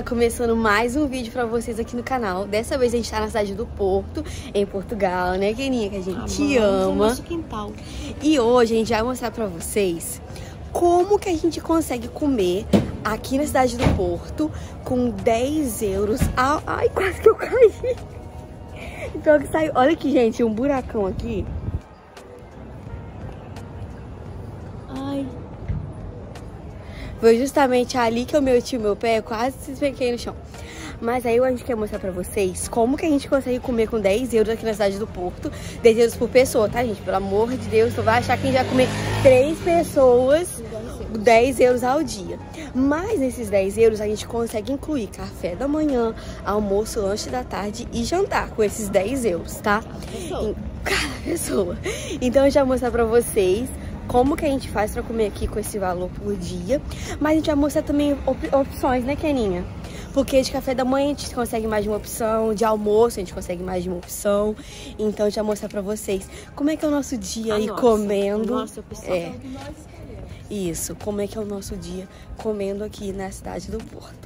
tá começando mais um vídeo pra vocês aqui no canal. Dessa vez a gente tá na cidade do Porto, em Portugal, né, Keninha? Que a gente ama. Nosso quintal. E hoje a gente vai mostrar pra vocês como que a gente consegue comer aqui na cidade do Porto com 10 euros. Ai, quase que eu caí. Então que saiu. Olha aqui, gente, um buracão aqui. Ai. Foi justamente ali que eu meti o meu pé, quase se espequei no chão. Mas aí a gente quer mostrar pra vocês como que a gente consegue comer com 10 euros aqui na cidade do Porto. 10 euros por pessoa, tá, gente? Pelo amor de Deus, tu vai achar que a gente vai comer 3 pessoas 10 euros ao dia. Mas nesses 10 euros a gente consegue incluir café da manhã, almoço, lanche da tarde e jantar com esses 10 euros, tá? Cada pessoa. Então eu já vou mostrar pra vocês como que a gente faz pra comer aqui com esse valor por dia. Mas a gente vai mostrar também opções, né, Keninha? Porque de café da manhã a gente consegue mais de uma opção, de almoço a gente consegue mais de uma opção. Então a gente vai mostrar pra vocês como é que é o nosso dia aí comendo. Nossa, pessoal. Isso, como é que é o nosso dia comendo aqui na cidade do Porto.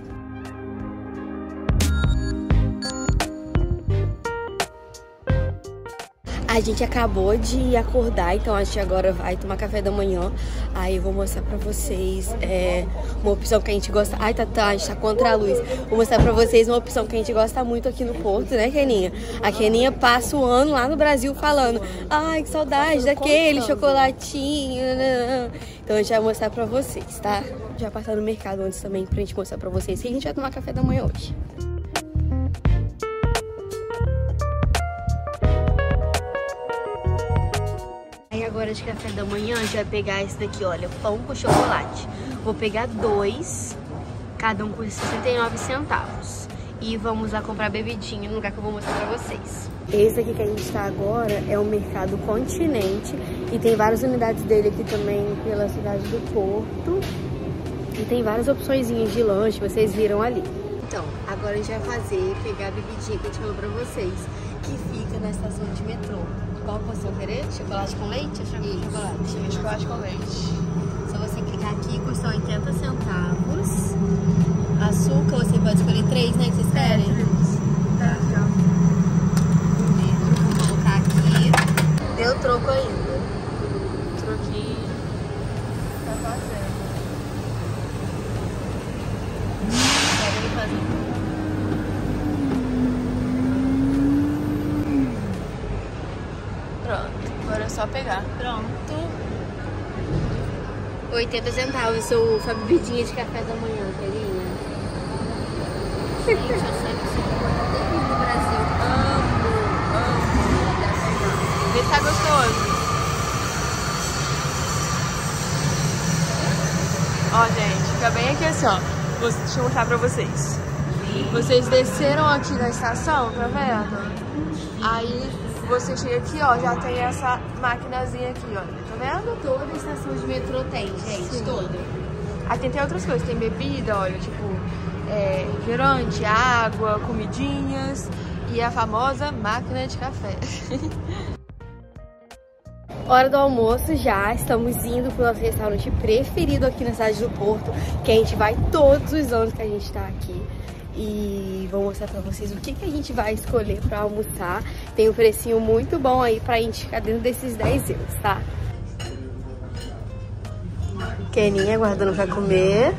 A gente acabou de acordar, então a gente agora vai tomar café da manhã. Aí eu vou mostrar pra vocês uma opção que a gente gosta. Ai, a gente tá contra a luz. Vou mostrar pra vocês uma opção que a gente gosta muito aqui no Porto, né, Keninha? A Keninha passa o ano lá no Brasil falando: ai, que saudade daquele chocolatinho. Então a gente vai mostrar pra vocês, tá? Já passar no mercado antes também pra gente mostrar pra vocês que a gente vai tomar café da manhã hoje. Agora de café da manhã a gente vai pegar esse daqui, olha, pão com chocolate. Vou pegar 2, cada um custa 69 centavos. E vamos lá comprar bebidinha no lugar que eu vou mostrar pra vocês. Esse aqui que a gente tá agora é o Mercado Continente. E tem várias unidades dele aqui também pela cidade do Porto. E tem várias opçõezinhas de lanche, vocês viram ali. Então, agora a gente vai pegar a bebidinha que a gente falou pra vocês, que fica na estação de metrô. Qual você vai querer? Chocolate com leite? Chocolate. Chocolate com leite. Só você clicar aqui, custa 80 centavos. Açúcar, você pode escolher 3, né? Que vocês querem? Tá. Vou colocar aqui. Deu troco ainda. Troquinho. Tá fazendo. Quero fazer. Pronto, agora é só pegar. Pronto. 80 centavos, sua bebidinha de café da manhã, Keninha. Gente, eu sempre sou no Brasil. Amo. Vê se tá gostoso. Ó, gente, fica bem aqui assim, ó. Deixa eu mostrar pra vocês. Vocês desceram aqui na estação, tá vendo? Aí você chega aqui, ó, já tem essa maquinazinha aqui, ó. Tá vendo? Toda estação de metrô tem, gente. Sim. Toda. Aqui tem outras coisas, tem bebida, olha, tipo, refrigerante, água, comidinhas e a famosa máquina de café. Hora do almoço já, estamos indo pro nosso restaurante preferido aqui na cidade do Porto, que a gente vai todos os anos que a gente tá aqui. E vou mostrar pra vocês o que a gente vai escolher pra almoçar. Tem um precinho muito bom aí pra gente ficar dentro desses 10 euros, tá? Keninha aguardando pra comer.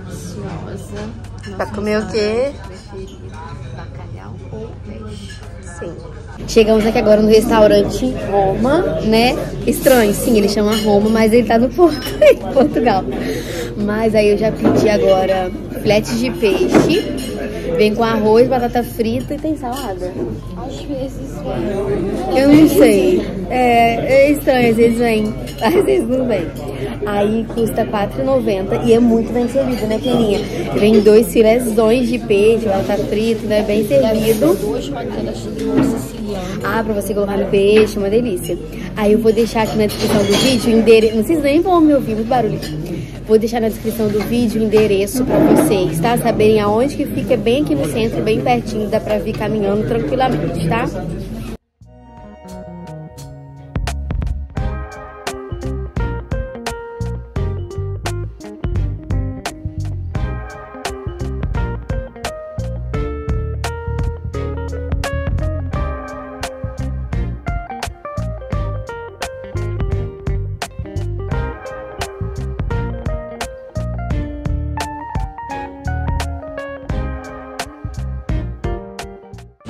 Pra comer o quê? Bacalhau ou peixe. Sim. Chegamos aqui agora no restaurante Roma, né? Estranho, sim, ele chama Roma, mas ele tá no Porto, em Portugal. Mas aí eu já pedi agora filetes de peixe. Vem com arroz, batata frita e tem salada. Às vezes vem. Eu não sei. É estranho, às vezes vem, às vezes não vem. Aí custa R$4,90 e é muito bem servido, né, Keninha? Vem 2 filézões de peixe, batata frita, né? Bem servido. 2 panelas de limão siciliano. Ah, pra você colocar no peixe, uma delícia. Aí eu vou deixar aqui na descrição do vídeo o endereço. Não sei se nem vão me ouvir, muito barulho. Vou deixar na descrição do vídeo o endereço pra vocês, tá? Saberem aonde que fica, bem aqui no centro, bem pertinho, dá pra vir caminhando tranquilamente, tá?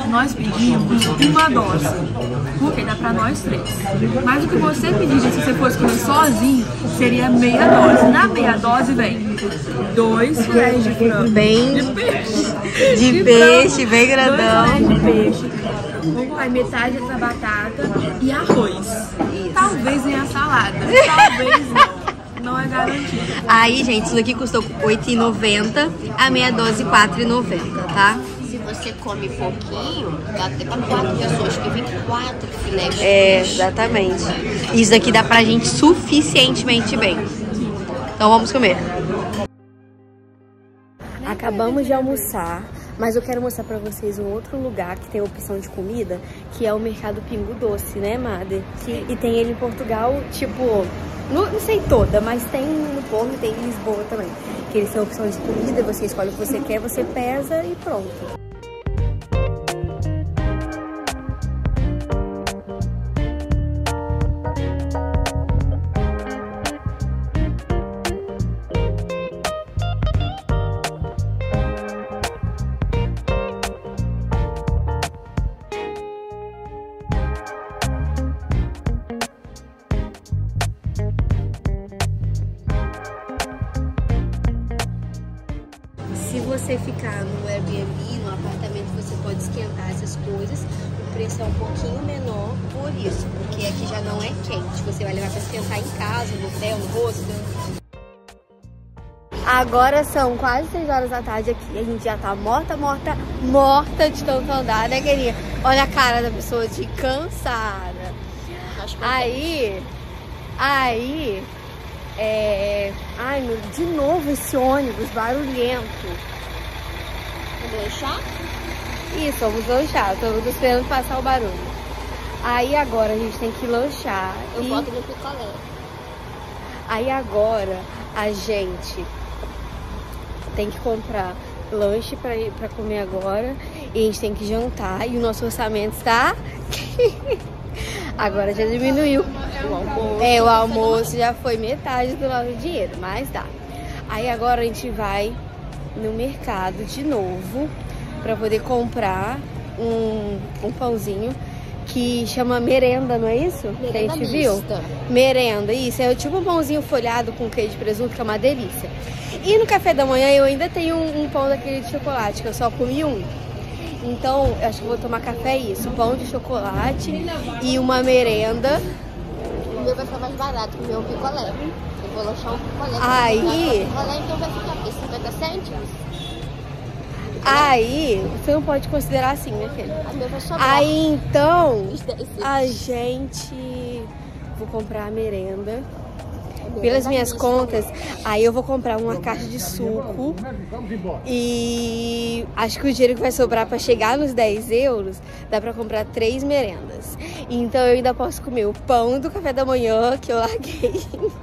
nós pedimos uma dose, porque dá pra nós 3. Mas o que você pediria se você fosse comer sozinho, seria meia dose. Na meia dose vem 2 filés de frango. De peixe, bem grandão. 2 filés de peixe. Vai metade da batata e arroz. Isso. Talvez venha salada, talvez não. Não é garantido. Aí, gente, isso daqui custou R$8,90, a meia dose R$4,90, tá? Se você come pouquinho, dá até pra 4 pessoas, que vem 4 filés. Exatamente. Isso daqui dá pra gente suficientemente bem. Então vamos comer. Acabamos de almoçar, mas eu quero mostrar pra vocês um outro lugar que tem opção de comida, que é o Mercado Pingo Doce, né, Madre? Sim. E tem ele em Portugal, tipo, não sei toda, mas tem no Porto e tem em Lisboa também. Que eles têm opção de comida, você escolhe o que você quer, você pesa e pronto. Se você ficar no Airbnb, no apartamento, você pode esquentar essas coisas. O preço é um pouquinho menor por isso, porque aqui já não é quente. Você vai levar para esquentar em casa, no hotel, no hostel. Agora são quase 6 horas da tarde aqui. A gente já tá morta de tanto andar, né, querida? Olha a cara da pessoa de cansada. Aí... Ai, de novo esse ônibus barulhento. Vamos lanchar? Isso, vamos lanchar. Estamos esperando passar o barulho. Aí agora a gente tem que lanchar. Eu boto no picolé. Aí agora a gente tem que comprar lanche pra comer agora. E a gente tem que jantar. E o nosso orçamento está... Agora já diminuiu. O almoço já foi metade do nosso dinheiro, mas dá. Aí agora a gente vai no mercado de novo pra poder comprar um pãozinho que chama merenda, não é isso? Merenda que a gente mista. Viu? Merenda, isso. É tipo um pãozinho folhado com queijo de presunto, que é uma delícia. E no café da manhã eu ainda tenho um pão daquele de chocolate, que eu só comi um. Então, eu acho que vou tomar café isso, pão de chocolate e uma merenda. O meu vai ficar mais barato, o meu é um picolé. Eu vou lanchar um picolé. Aí... O picolé então vai ficar aqui, 50 cêntimos. Aí, você não pode considerar assim, né, filho? A minha vai sobrar. Aí, então, a gente... Vou comprar a merenda. Pelas minhas contas, aí eu vou comprar uma caixa de suco e acho que o dinheiro que vai sobrar para chegar nos 10 euros dá para comprar 3 merendas. Então eu ainda posso comer o pão do café da manhã que eu larguei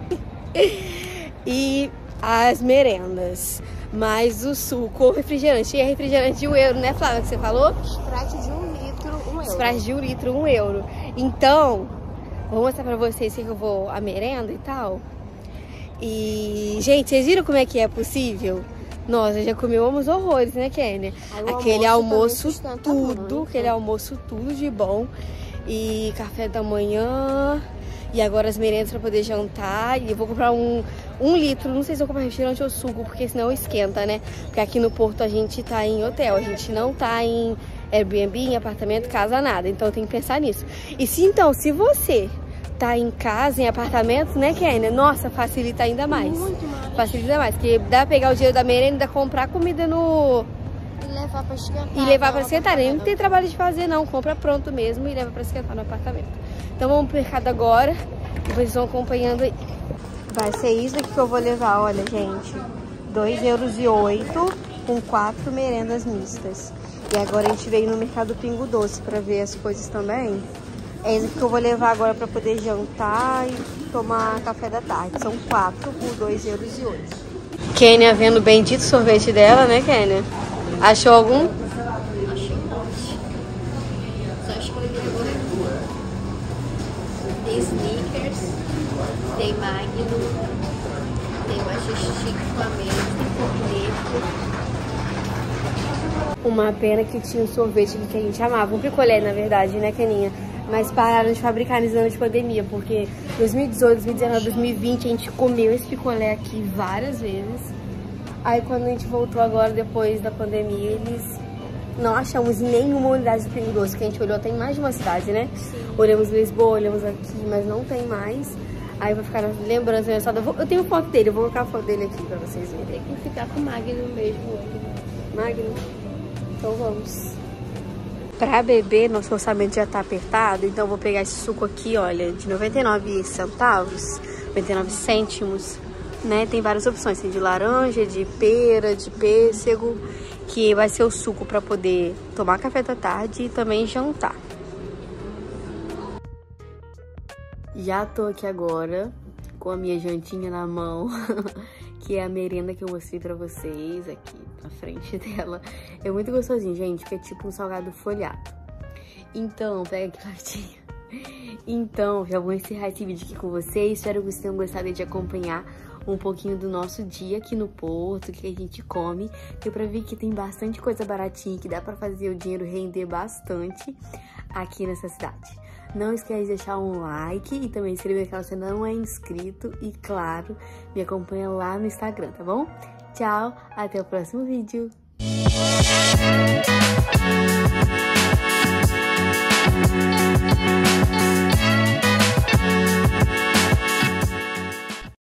e as merendas, mais o suco, o refrigerante. E é refrigerante de €1, né, Flávia, que você falou? Sprite de 1 litro, €1. Sprite de 1 litro, €1. Então, vou mostrar pra vocês que eu vou a merenda e tal. E, gente, vocês viram como é que é possível? Nossa, já comemos horrores, né, Kenny? Aquele almoço tudo, aquele almoço tudo de bom. E café da manhã. E agora as merendas pra poder jantar. E eu vou comprar um litro, não sei se eu vou comprar refrigerante ou suco, porque senão esquenta, né? Porque aqui no Porto a gente tá em hotel, a gente não tá em Airbnb, em apartamento, casa, nada. Então tem que pensar nisso. E se você tá em casa, em apartamento, né, Kenny? Nossa, facilita ainda mais. Muito mais. Facilita mais, porque dá pra pegar o dinheiro da merenda, comprar comida no... E levar pra esquentar. E levar pra esquentar. Nem tem trabalho de fazer, não. Compra pronto mesmo e leva pra esquentar no apartamento. Então vamos pro mercado agora. E vocês vão acompanhando aí. Vai ser isso aqui que eu vou levar, olha, gente. €2,08 com 4 merendas mistas. E agora a gente veio no Mercado Pingo Doce pra ver as coisas também. É isso que eu vou levar agora pra poder jantar e tomar café da tarde. São 4 por €2,08. Kênia vendo o bendito sorvete dela, né, Kênia? Achou algum? Achei um monte. Só escolhi agora. Tem Snickers, tem Magnum, tem Majestic com amêndoa, tem corneto. Uma pena que tinha um sorvete aqui que a gente amava, um picolé na verdade, né, Caninha? Mas pararam de fabricar nesse ano de pandemia, porque 2018, 2019, 2020 a gente comeu esse picolé aqui várias vezes. Aí quando a gente voltou agora, depois da pandemia, eles não achamos em nenhuma unidade de Pingo Doce, que a gente olhou, tem mais de uma cidade, né? Sim. Olhamos Lisboa, olhamos aqui, mas não tem mais. Aí vai ficar lembrando, eu tenho foto dele, eu vou colocar a foto dele aqui pra vocês verem. Tem que ficar com o Magno mesmo. Magno? Então vamos. Pra beber, nosso orçamento já tá apertado, então eu vou pegar esse suco aqui, olha, de 99 centavos, 99 cêntimos, né? Tem várias opções, tem de laranja, de pera, de pêssego, que vai ser o suco pra poder tomar café da tarde e também jantar. Já tô aqui agora com a minha jantinha na mão, que é a merenda que eu mostrei pra vocês aqui na frente dela. É muito gostosinho, gente, que é tipo um salgado folhado. Então, pega aqui latinha. Então, já vou encerrar esse vídeo aqui com vocês. Espero que vocês tenham gostado de acompanhar um pouquinho do nosso dia aqui no Porto, que a gente come. Deu pra ver que tem bastante coisa baratinha, que dá pra fazer o dinheiro render bastante aqui nessa cidade. Não esquece de deixar um like e também se inscrever caso você não é inscrito. E claro, me acompanha lá no Instagram, tá bom? Tchau, até o próximo vídeo.